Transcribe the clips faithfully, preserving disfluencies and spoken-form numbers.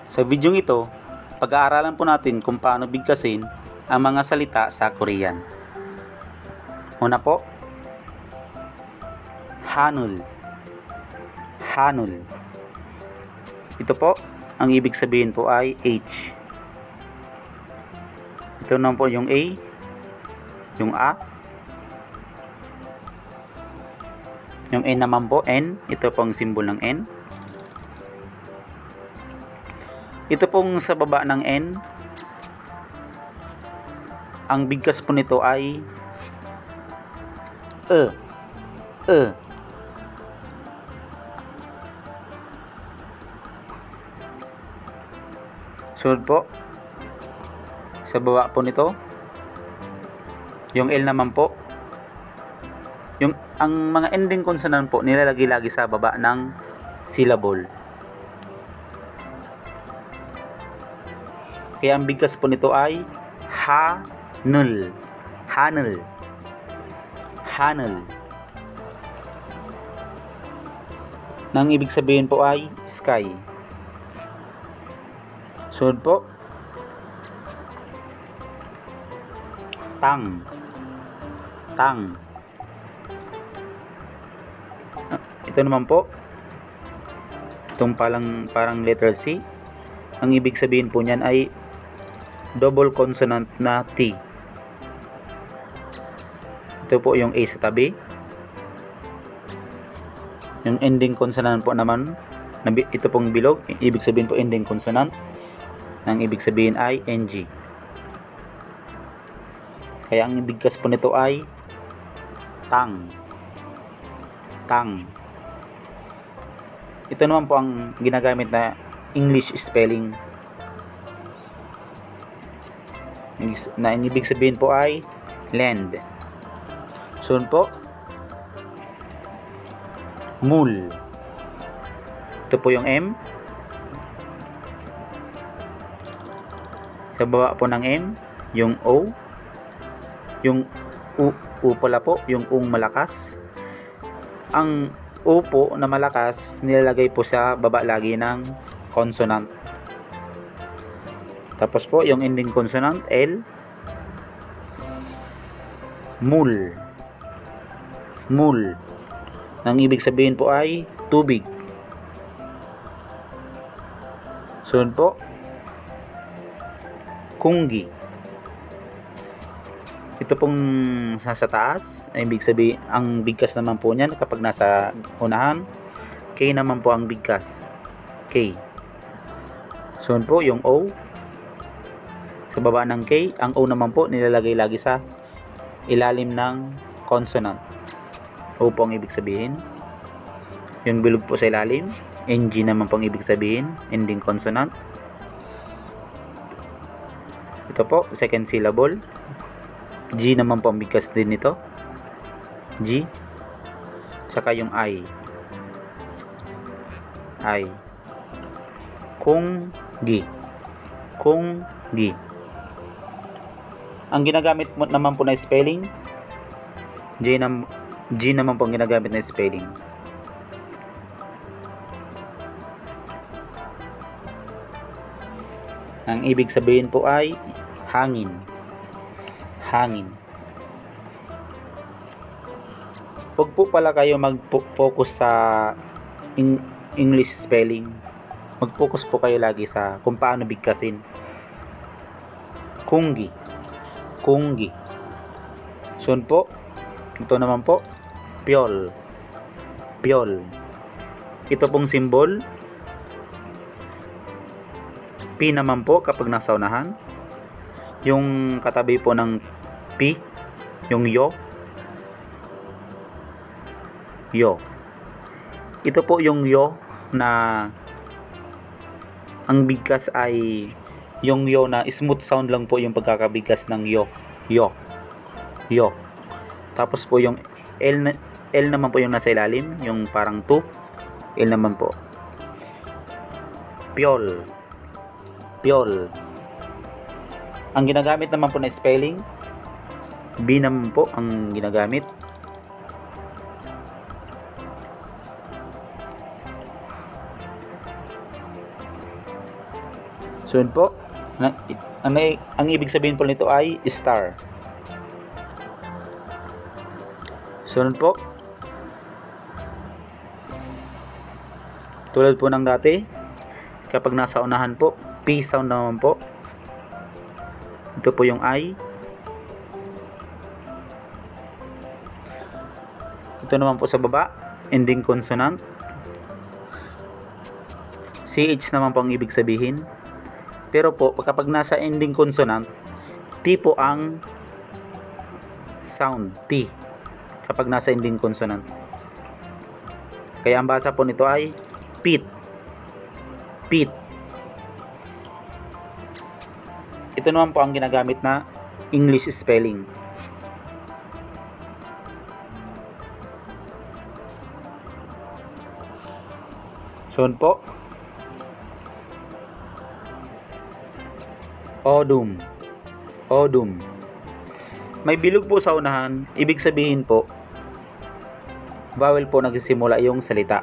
Sa video ito, pag-aaralan po natin kung paano bigkasin ang mga salita sa Korean. Una po, Hanul. Hanul. Ito po, ang ibig sabihin po ay H. Ito naman po yung A, yung A, yung N naman po, N. Ito po ang symbol ng N. Ito pong sa baba ng N, ang bigkas po nito ay E. E. Sunod po, sa baba po nito, yung L naman po, yung ang mga ending consonant po nilalagay lagi sa baba ng syllable. Kaya ang bigkas po nito ay hanul. Hanul. Hanul. Nang ibig sabihin po ay sky. Sunod po, tang. Tang. Ito naman po, itong parang, parang letter C. Ang ibig sabihin po niyan ay double consonant na T. Ito po yung A sa tabi. Yung ending consonant po naman, ito pong bilog, ibig sabihin po ending consonant. Ang ibig sabihin ay N G. Kaya ang bigkas po nito ay tang. Tang. Ito naman po ang ginagamit na English spelling. Na ang ibig sabihin po ay land. Sunod po, mul. Ito po yung M. Sa baba po ng M, yung O. Yung U, U pala po, yung ung malakas. Ang O po na malakas, nilalagay po sa baba lagi ng consonant. Tapos po, yung ending consonant, L. Mul. Mul. Ang ibig sabihin po ay tubig. Sunod po, kunggi. Ito pong sa taas, ay ibig sabihin, ang bigkas naman po niyan kapag nasa unahan, K naman po ang bigkas. K. Sunod po, yung O. Sa baba ng K, ang O naman po nilalagay lagi sa ilalim ng consonant. O po ang ibig sabihin. Yung bilog po sa ilalim, N G naman po ang ibig sabihin, ending consonant. Ito po, second syllable. G naman po ang bigkas din nito. G. Saka yung I. I. Kunggi. Kunggi. Ang ginagamit mo naman po na spelling, G, nam, G naman po ang ginagamit na spelling. Ang ibig sabihin po ay hangin. Hangin. Huwag po pala kayo mag-focus sa English spelling. Mag-focus po kayo lagi sa kung paano bigkasin. Kunggi. Kunggi. Sunod po, ito naman po, pyol. Pyol. Ito pong symbol, P naman po kapag nasa unahan. Yung katabi po ng P, yung yo. Yo. Ito po yung yo na ang bigkas ay yung yo na smooth sound lang po yung pagkakabigkas ng yo. Yo. Yo. Tapos po yung L, na, L naman po yung nasa ilalim, yung parang two. L naman po. Pyol. Pyol. Ang ginagamit naman po na spelling, B naman po ang ginagamit. So yun po, na, ang, ang ibig sabihin po nito ay star. So yun po, tulad po ng dati, kapag nasa unahan po, P sound naman po. Ito po yung I. Ito naman po sa baba, ending consonant. C H naman po ang ibig sabihin. Pero po, kapag nasa ending consonant, T po ang sound, T. Kapag nasa ending consonant. Kaya ang basa po nito ay Pit. Pit. Ito naman po ang ginagamit na English spelling. So yun po. Odum. Odum. May bilog po sa unahan, ibig sabihin po, vowel po nagsisimula yung salita.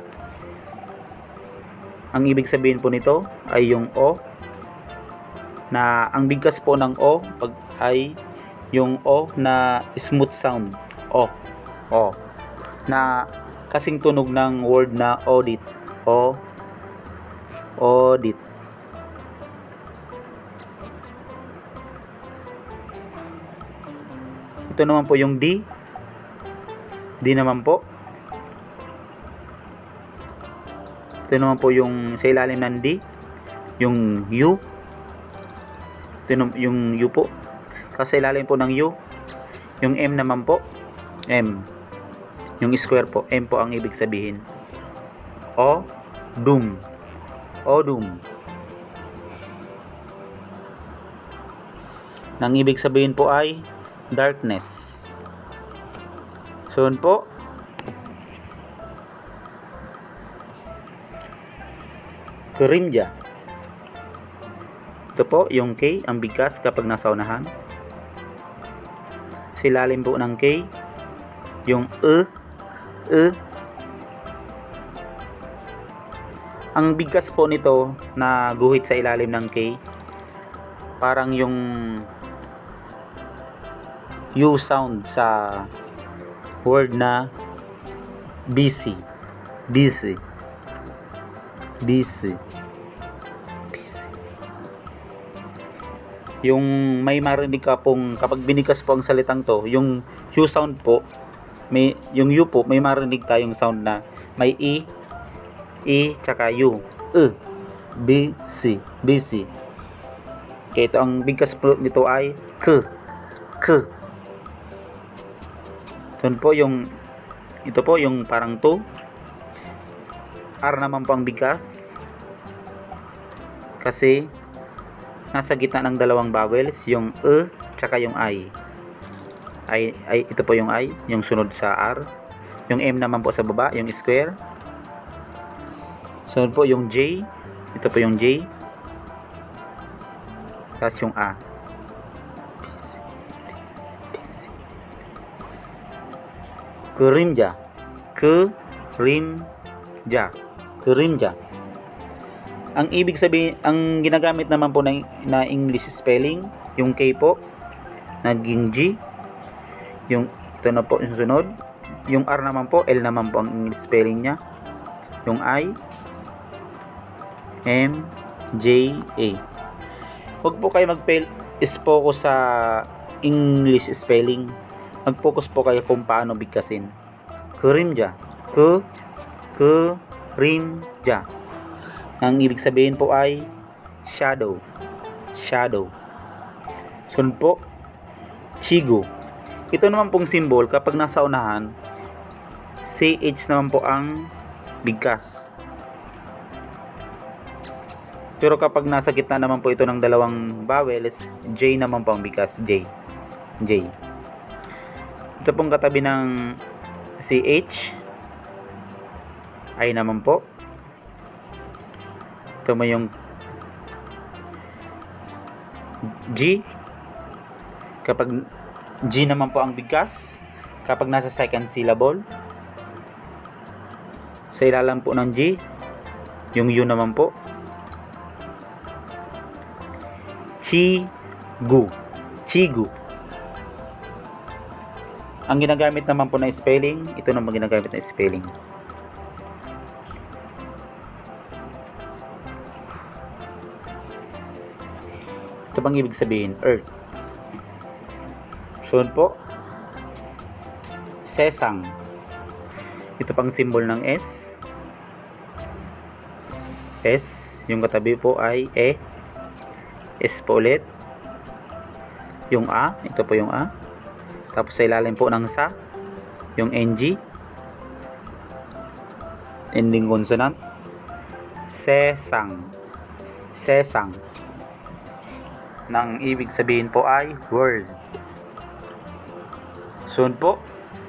Ang ibig sabihin po nito ay yung O, na ang bigkas po ng O pag ay yung O na smooth sound. O. O. Na kasing tunog ng word na audit. O. Audit. Ito naman po yung D. D naman po. Ito naman po yung sa ilalim ng D, yung U. Ito yung U po. Kasi sa ilalim po ng U, yung M naman po, M. Yung square po, M po ang ibig sabihin. O, dum. O, dum. Nang ibig sabihin po ay darkness. So yun po. Kurimja. Ito po yung K, ang bigkas kapag nasa unahan. Silalim po ng K, yung E, E. Ang bigkas po nito na guhit sa ilalim ng K, parang yung U sound sa word na busy. Busy. Busy. Yung may marinig ka pong kapag binikas po ang salitang to, yung U sound po, may yung U po, may marinig tayong sound na may E, E tsaka U. E, B, C, B, C. Kaya ito ang bigkas po nito ay K, K. Ito po yung ito po yung parang to. R naman po ang bigkas. Kasi nasa gitna ng dalawang vowels, yung E tsaka yung I. I, I. Ito po yung I, yung sunod sa R. Yung M naman po sa baba, yung square. Sunod po yung J. Ito po yung J. Tapos yung A. Kurimja. Kurimja. Kurimja. Ang ibig sabihin, ang ginagamit naman po na, na English spelling, yung K po, naging G. Yung, ito na po yung sunod. Yung R naman po, L naman po ang English spelling niya. Yung I, M, J, A. Huwag po kayo mag-focus sa English spelling. Mag-focus po kayo kung paano bigkasin. Kurimja. Ku, kurimja. Ang ibig sabihin po ay shadow. Shadow. Sunod po, chigo. Ito naman pong symbol, kapag nasa unahan, C H naman po ang bigkas. Pero kapag nasa gitna naman po ito ng dalawang vowels, J naman po ang bigkas. J. J. Ito pong katabi ng C H, I naman po. Ito mo yung G. Kapag G naman po ang bigkas, kapag nasa second syllable. Sa ilalim po ng G, yung U naman po. Chigu. Chigu. Ang ginagamit naman po na spelling, ito naman ginagamit na spelling. Ito bang ibig sabihin? Earth. Sunod po, Sesang. Ito pang symbol ng S. S. Yung katabi po ay E. S po ulit. Yung A. Ito po yung A. Tapos sa ilalim po ng sa, yung N G, ending consonant, Sesang. Sesang. Nang ibig sabihin po ay word. Sunod po,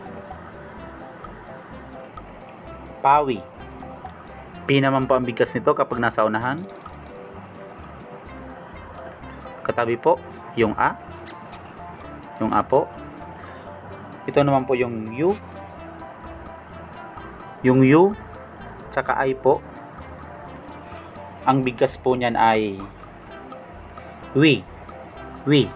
Pawi. P naman po ang bigkas nito kapag nasa unahan. Katabi po, yung A. Yung A po. Ito naman po yung U. Yung U, tsaka I po. Ang bigkas po niyan ay Wi. Wi.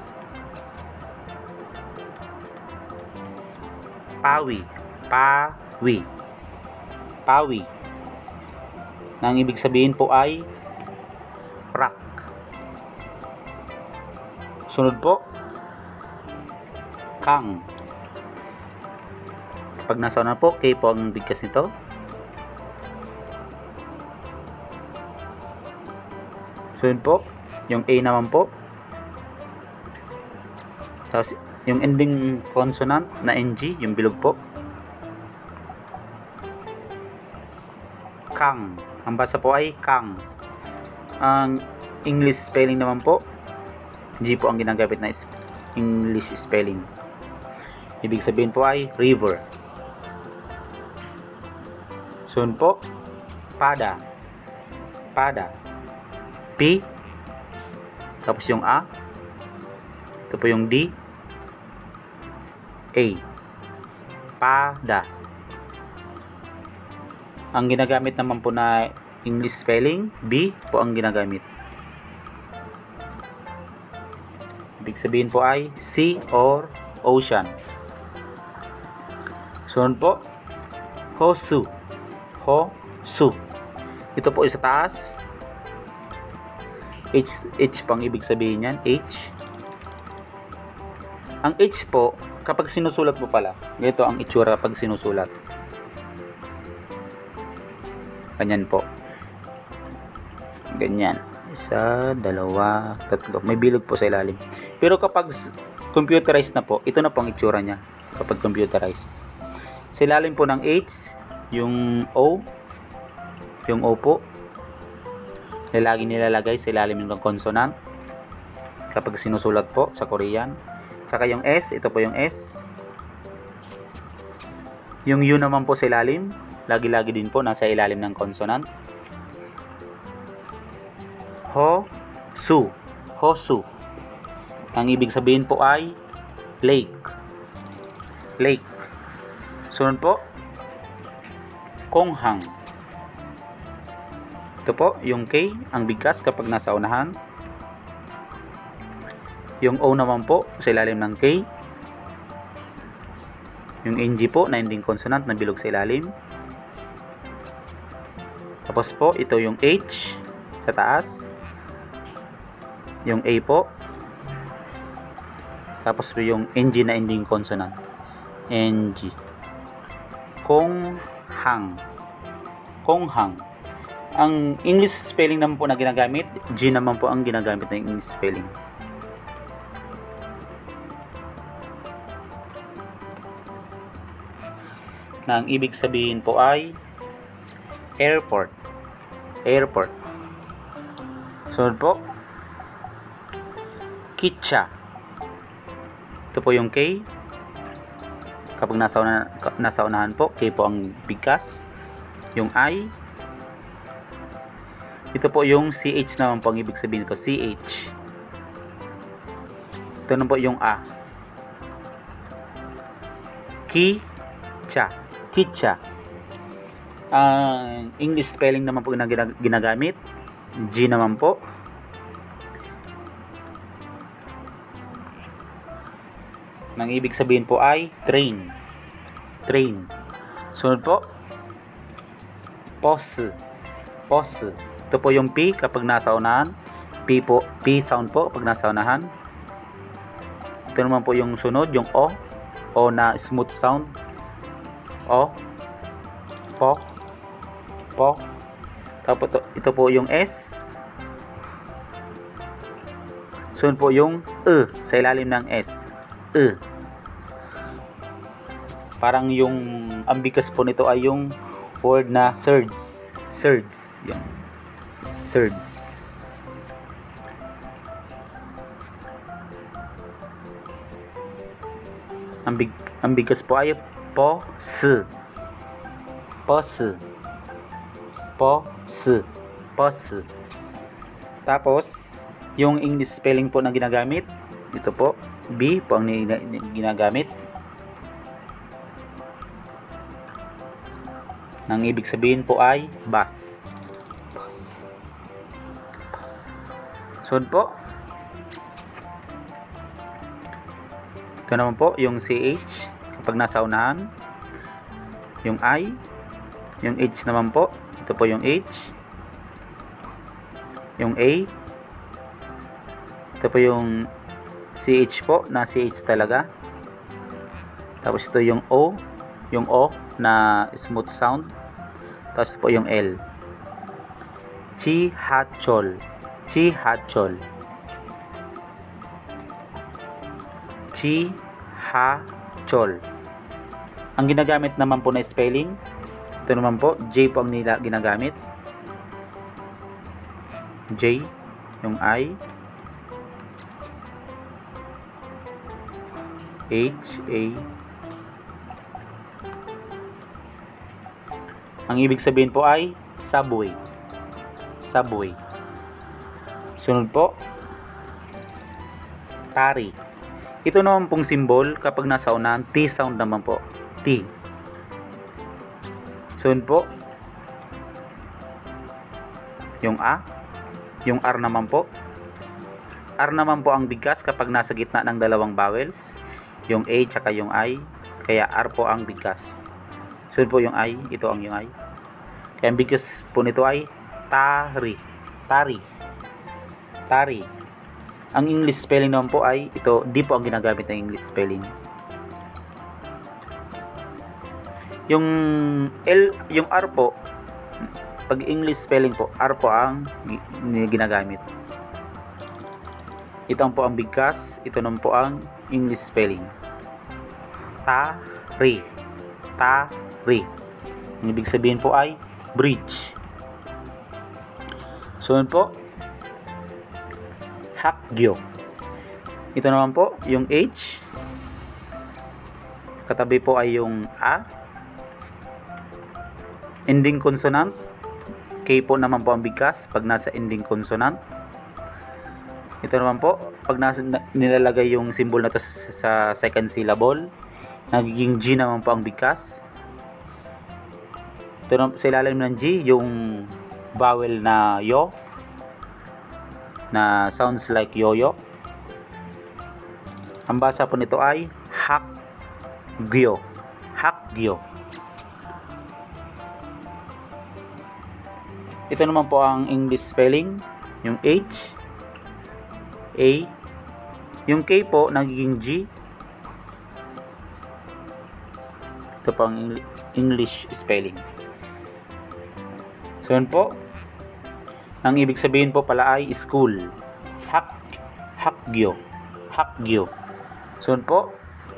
Pawi. Pawi. Pawi. Nang ibig sabihin po ay rock. Sunod po, Kang. Pag nasa una po, K po ang bigkas nito. Sunod po, yung A naman po. Tapos, yung ending consonant na N G, yung bilog po. Kang. Ang basa po ay Kang. Ang English spelling naman po, G po ang ginagamit na English spelling. Ibig sabihin po ay river. Sunod po, Pada. Pada. P. Tapos yung A. Ito po yung D. A. Pada. Ang ginagamit naman po na English spelling, B po ang ginagamit. Ibig sabihin po ay sea or ocean. Sunod po, Hosu. Hosu. Ito po isa taas. H, H pang ibig sabihin yan. H. Ang H po, kapag sinusulat mo pala, ganito ang itsura kapag sinusulat. Ganyan po. Ganyan. Isa, dalawa, tatlo. May bilog po sa ilalim. Pero kapag computerized na po, ito na po ang itsura niya. Kapag computerized. Sa ilalim po ng H, yung O, yung O po, lagi nilalagay sa ilalim ng consonant kapag sinusulat po sa Korean. Saka yung S, ito po yung S. Yung U naman po sa ilalim, lagi-lagi din po nasa ilalim ng consonant. Ho, su, Hosu. Ang ibig sabihin po ay lake. Lake. Sunod po, Konghang. Ito po, yung K, ang bigkas kapag nasa unahan. Yung O naman po, sa ilalim ng K. Yung N G po, na ending consonant na bilog sa ilalim. Tapos po, ito yung H sa taas. Yung A po. Tapos po yung N G na ending consonant. N G. Konghang. Konghang. Ang English spelling naman po na ginagamit, G naman po ang ginagamit na English spelling. Na ang ibig sabihin po ay airport. Airport. Sunod po, Kitcha. Ito po yung K. Kapag nasa, una, nasa unahan po, K po ang bigkas. Yung I. Ito po yung C H naman po ang ibig sabihin nito. C H. Ito na po yung A. Kitcha. Kitcha. Ang uh, English spelling naman po na ginagamit, G naman po. Ang ibig sabihin po ay train. Train. Sunod po, pos. Pos. Ito po yung P kapag nasa unahan. P po, P sound po pag nasa unahan. Ito naman po yung sunod, yung O. O na smooth sound. O. Po. Po. Tapos ito, ito po yung S. Sunod po yung E sa ilalim ng S. E. Parang yung ang bigas po nito ay yung word na surge. Surge. Yung surge. Ang big ang bigas po ay po s. Po s. Po s. Po s. Tapos yung English spelling po na ginagamit, ito po, B po ang ginagamit. Ang ibig sabihin po ay bus. Bus. Bus. Sunod po, ito naman po yung C H kapag nasa unahan, yung I, yung H naman po, ito po yung H, yung A, ito po yung C H po na C H talaga. Tapos ito yung O, yung O na smooth sound. Tapos po yung L. Chi hachol. Chi hachol. Chi hachol. Ang ginagamit naman po na spelling, ito naman po, J po ang nila ginagamit. J, yung I, H, A. Ang ibig sabihin po ay subway. Subway. Sunod po, tari. Ito naman pong symbol kapag nasa unahan, T sound naman po. T. Sunod po, yung A, yung R naman po. R naman po ang bigkas kapag nasa gitna ng dalawang vowels. Yung A tsaka yung I, kaya R po ang bigkas. Sunod po yung I, ito ang yung I. Kaya ang bigkas po nito ay tari. Tari. Tari. Ang English spelling naman po ay ito, D po ang ginagamit ng English spelling. Yung L, yung R po, pag English spelling po, R po ang ginagamit. Ito po ang bigkas, ito naman po ang English spelling. Tari. Tari. Ang ibig sabihin po ay bridge. Sunod po, hakgyo. Ito naman po, yung H. Katabi po ay yung A. Ending consonant. K po naman po ang bigkas pag nasa ending consonant. Ito naman po, pag nasa, nilalagay yung symbol na to sa, sa second syllable, nagiging G naman po ang bigkas. Ito naman sa ilalim ng G, yung vowel na yo, na sounds like yo-yo. Ang basa po nito ay hakgyo. Hakgyo. Ito naman po ang English spelling, yung H, A, yung K po nagiging G. Ito po ang English spelling. So yun po, ang ibig sabihin po pala ay school. Hak, hakgyo. Hakgyo. So yun po,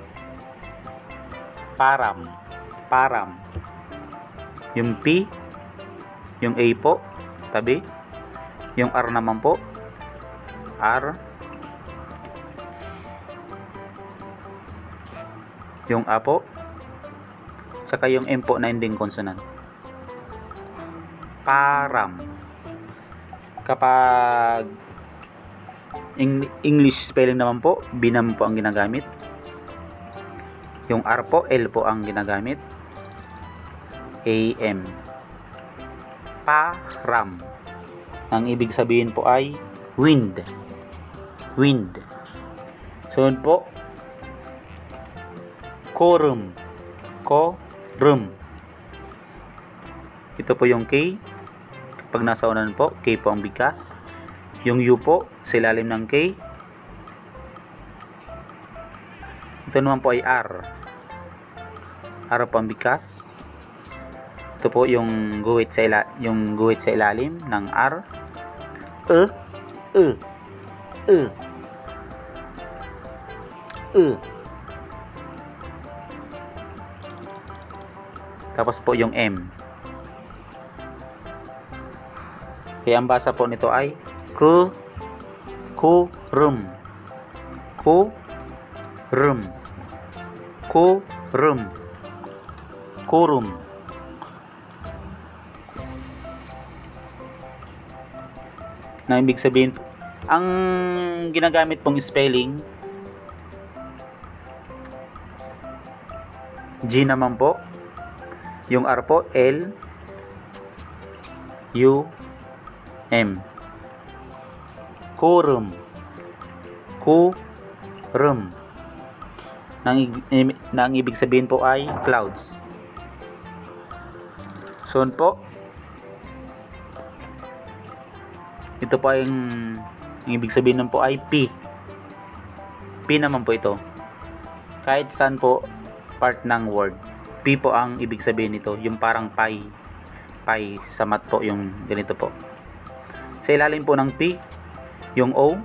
param. Param. Yung P, yung A po, tabi. Yung R naman po, R. Yung A po. Saka yung M po na ending consonant. Param. Kapag English spelling naman po, B naman po ang ginagamit. Yung R po, L po ang ginagamit. A M. Param. Ang ibig sabihin po ay wind. Wind. Sunod po, Quorum. Quorum. Ito po yung K. Kapag nasa unahan po, K po ang bigkas. Yung U po, sa ilalim ng K. Ito naman po ay R. R po ang bigkas. Ito po yung guhit sa ila yung guhit sa ilalim ng R. E. E. E. E. Tapos po yung M. Kaya ang basa po nito ay ku ku rum. Ku rum. Ku rum. Quorum. Na ibig sabihin, ang ginagamit pong spelling G naman po. Yung R po, L U M. Quorum. Quorum. Nang, nang ibig sabihin po ay clouds. So po, ito po ay ang ibig sabihin nun po ay P. P naman po ito. Kahit saan po part ng word, P po ang ibig sabihin nito. Yung parang pi. Pi sa mat po yung ganito po. Sa ilalim po ng P, yung O.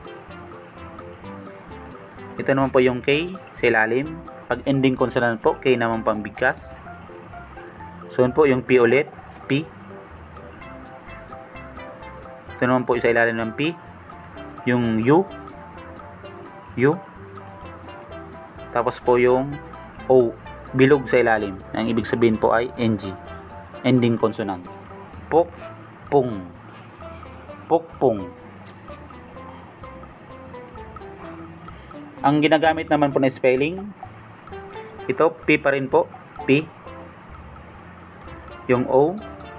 Ito naman po yung K sa ilalim. Pag ending consonant po, K naman pang bigkas. So yun po yung P ulit. P. Ito naman po sa ilalim ng P. Yung U. U. Tapos po yung O. Bilog sa ilalim. Ang ibig sabihin po ay N G. Ending consonant. Pok. Pung. Pokpong. Ang ginagamit naman po na spelling, ito P pa rin po. P. Yung O.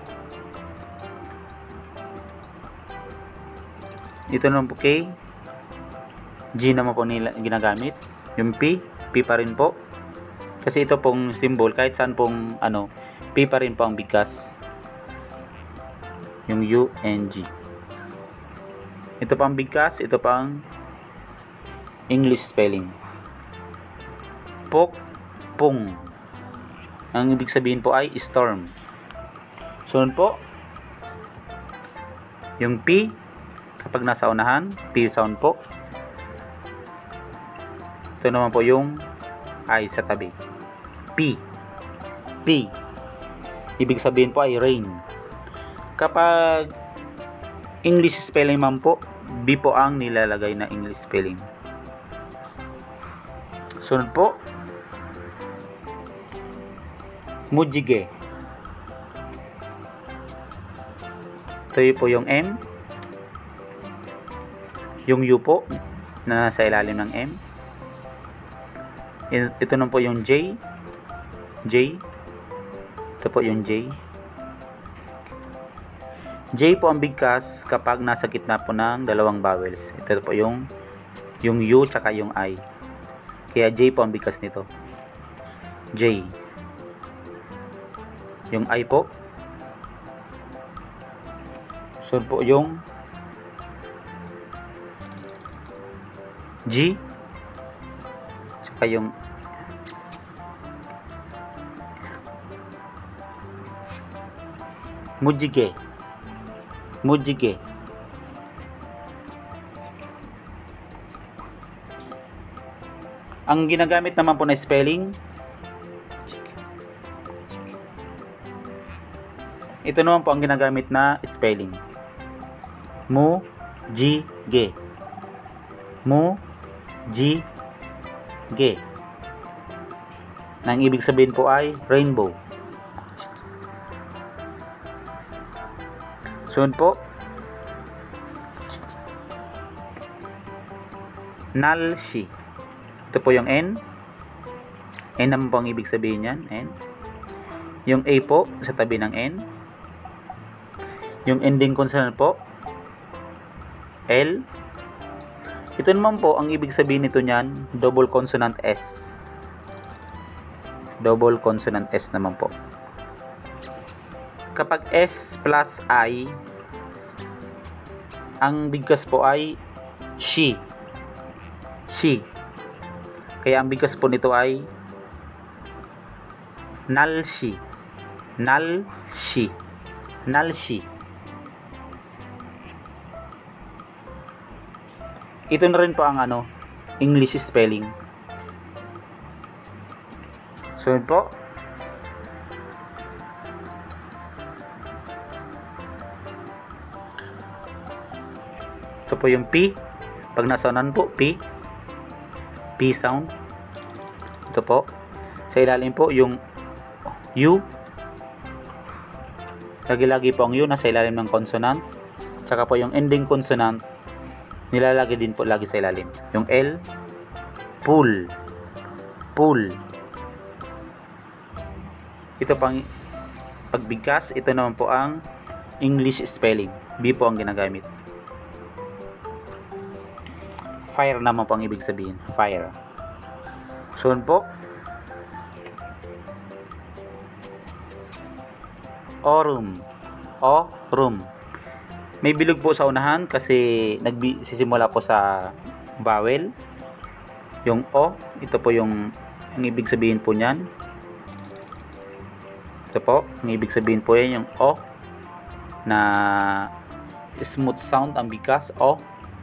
Ito naman po K. G naman po nila ginagamit. Yung P. P pa rin po. Kasi ito pong symbol, kahit saan pong ano, P pa rin po ang bigkas. Yung U and G. Ito pang bigkas, ito pang English spelling. Pok, pung. Ang ibig sabihin po ay storm. So po, yung P, kapag nasa unahan, P sound po. Ito naman po yung I sa tabi. P. P. Ibig sabihin po ay rain. Kapag English spelling man po, B po ang nilalagay na English spelling. Sunod po, mujige. Ito po yung M. Yung U po na nasa ilalim ng M. Ito naman po yung J. J. Ito po yung J. J po ang bigkas kapag nasa gitna po ng dalawang vowels. Ito po yung yung U tsaka yung I. Kaya J po ang bigkas nito. J. Yung I po. So po yung G. Tsaka yung mujige. Mujige. Ang ginagamit naman po na spelling, ito naman po ang ginagamit na spelling. Mujige. Mujige. Nang ibig sabihin po ay rainbow. Sunod po, nalshi. Ito po yung N. N naman po ang ibig sabihin yan. N. Yung A po sa tabi ng N. Yung ending consonant po, L. Ito naman po ang ibig sabihin nito niyan, double consonant S. double consonant S naman po. Kapag S plus I, ang bigkas po ay she. She. Kaya ang bigkas po nito ay nalshi. Nalshi. Nalshi. Ito na rin po ang ano, English spelling. So yun po. Ito po yung P. Pag nasonan po, P. P sound. Ito po. Sa ilalim po yung U. Lagi-lagi po ang U nasa ilalim ng consonant. Tsaka po yung ending consonant, nilalagay din po lagi sa ilalim. Yung L, pull. Pull. Ito pang pagbigkas. Ito naman po ang English spelling. B po ang ginagamit. Fire naman po ang ibig sabihin. Fire. So po, Orum. Orum. May bilog po sa unahan kasi nagsisimula po sa vowel. Yung O, ito po yung ang ibig sabihin po niyan. Ito po, ang ibig sabihin po yan yung O na smooth sound ang bigkas, O.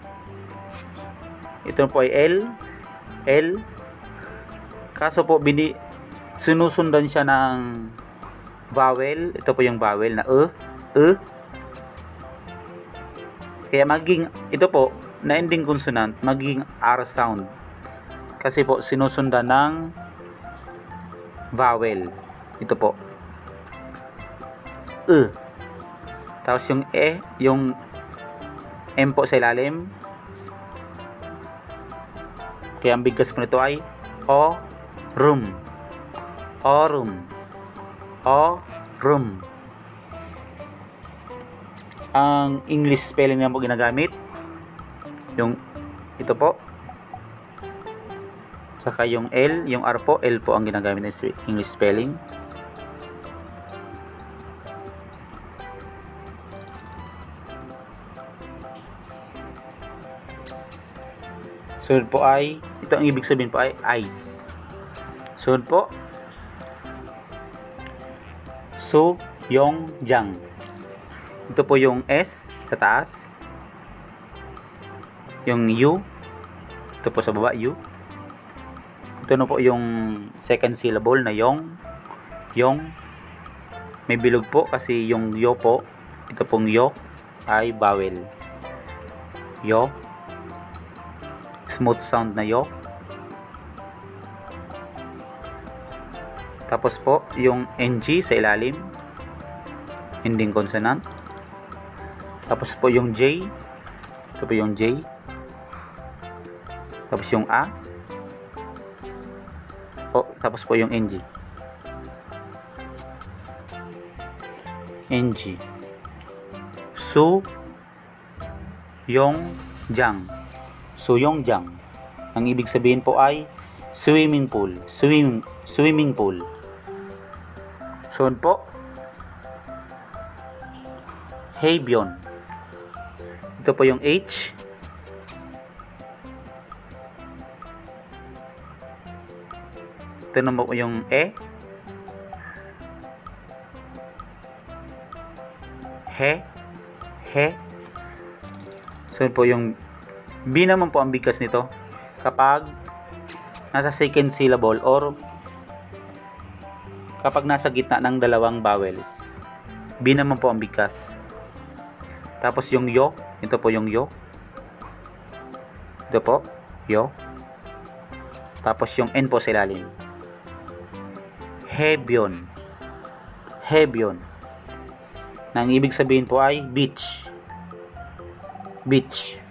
Ito po ay L. L. Kaso po bini sinusundan siya ng vowel. Ito po yung vowel na E. E. Kaya maging ito po na ending consonant maging R sound. Kasi po sinusundan ng vowel. Ito po. E. Tapos yung E, yung M po sa ilalim. Kaya ang bigkas po nito ay O, room. O, room. O, room. Ang English spelling na po ginagamit, yung ito po. Saka yung L, yung R po, L po ang ginagamit ng English spelling. Sunod po ay, ito ang ibig sabihin po ay eyes. Sunod po, Su, Yong, Jang. Ito po yung S sa taas. Yung U, ito po sa baba, U. Ito na po yung second syllable na Yong. Yong. May bilog po kasi yung Yo po, ito pong Yo ay vowel. Yo. Smooth sound na Yo. Tapos po yung N G sa ilalim, ending consonant. Tapos po yung J, ito po yung J. Tapos yung A. O, tapos po yung N G. N G. Su, Yong, Jang. Suyong Jang. Ang ibig sabihin po ay swimming pool. Swim, swimming pool. So po, Hebyon. Ito po yung H. Ito naman po yung E. He. He. So po yung B naman po ang bigkas nito kapag nasa second syllable or kapag nasa gitna ng dalawang vowels. B naman po ang bigkas. Tapos yung Yo, ito po yung Yo. Ito po, Yo. Tapos yung N po sa ilalim. Hebyon. Hebyon. Na ang ibig sabihin po ay beach. Beach.